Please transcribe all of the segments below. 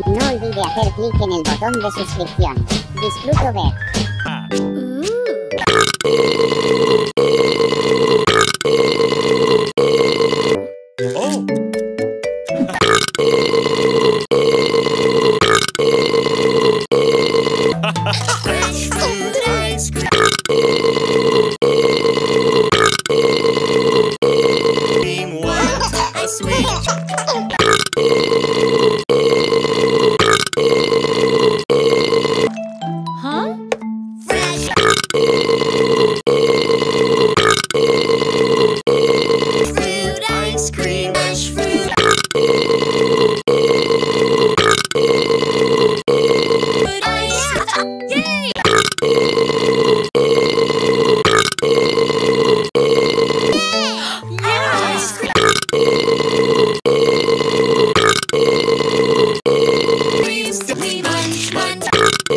No olvide hacer clic en el botón de suscripción. Disfruto ver. Oh. Fresh fruit ice cream. What a sweet. Huh? Fresh fruit ice cream. Fresh fruit. Yay! Ice cream. We munch, munch.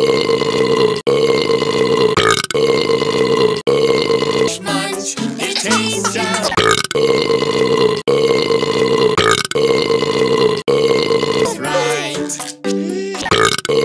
Munch. It tastes just right.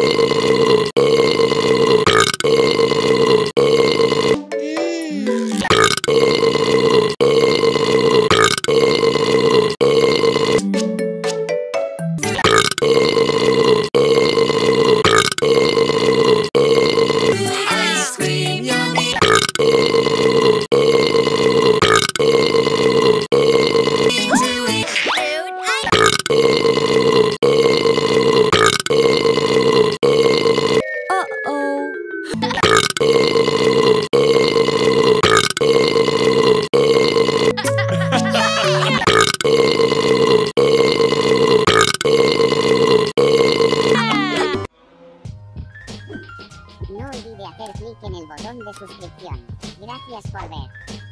Ice cream, yummy. Uh-oh. No olvide hacer clic en el botón de suscripción. Gracias por ver.